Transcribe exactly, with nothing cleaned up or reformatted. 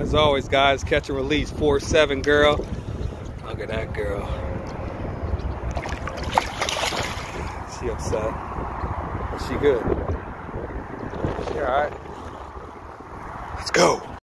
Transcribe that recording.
As always, guys, catch and release four seven girl. Look at that girl. She upset. But she good. She alright. Let's go.